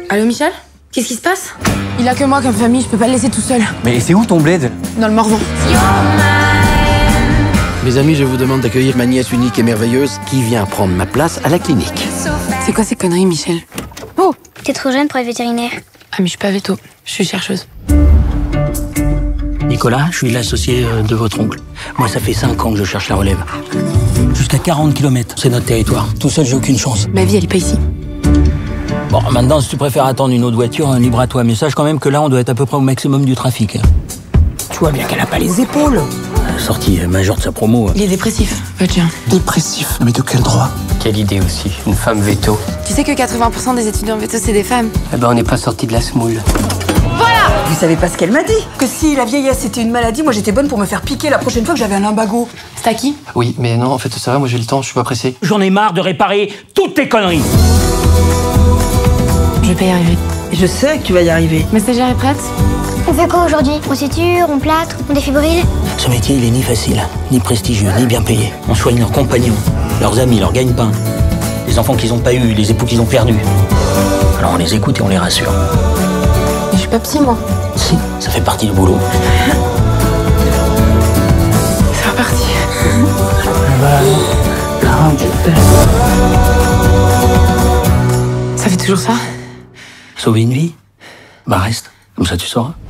Allô Michel? Qu'est-ce qui se passe? Il a que moi comme famille, je peux pas le laisser tout seul. Mais c'est où ton bled? Dans le Morvan. Mes amis, je vous demande d'accueillir ma nièce unique et merveilleuse qui vient prendre ma place à la clinique. C'est quoi ces conneries, Michel? Oh! T'es trop jeune pour être vétérinaire. Ah mais je suis pas veto, je suis chercheuse. Nicolas, je suis l'associé de votre oncle. Moi, ça fait 5 ans que je cherche la relève. Jusqu'à 40 km, c'est notre territoire. Tout seul, j'ai aucune chance. Ma vie, elle est pas ici. Bon, maintenant, si tu préfères attendre une autre voiture, libre à toi. Mais sache quand même que là, on doit être à peu près au maximum du trafic. Tu vois bien qu'elle a pas les épaules. Sortie majeure de sa promo. Il est dépressif, votre chien. Dépressif? Mais de quel droit? Quelle idée aussi, une femme veto. Tu sais que 80% des étudiants veto, c'est des femmes. Eh ben on n'est pas sorti de la semoule. Vous savez pas ce qu'elle m'a dit? Que si la vieillesse c'était une maladie, moi j'étais bonne pour me faire piquer la prochaine fois que j'avais un lumbago. C'est à qui? Oui, mais non, en fait, ça va, moi j'ai le temps, je suis pas pressé. J'en ai marre de réparer toutes tes conneries. Je vais pas y arriver. Je sais que tu vas y arriver. Ma stagiaire est prête? On fait quoi aujourd'hui? On suture, on plâtre, on défibrille? Ce métier, il est ni facile, ni prestigieux, ni bien payé. On soigne leurs compagnons, leurs amis, leurs gagne-pain. Les enfants qu'ils ont pas eu, les époux qu'ils ont perdus. Alors on les écoute et on les rassure. Mais je suis pas psy, moi. Si, ça fait partie du boulot. C'est reparti. Ça fait toujours ça? Sauver une vie? Bah reste, comme ça tu sauras.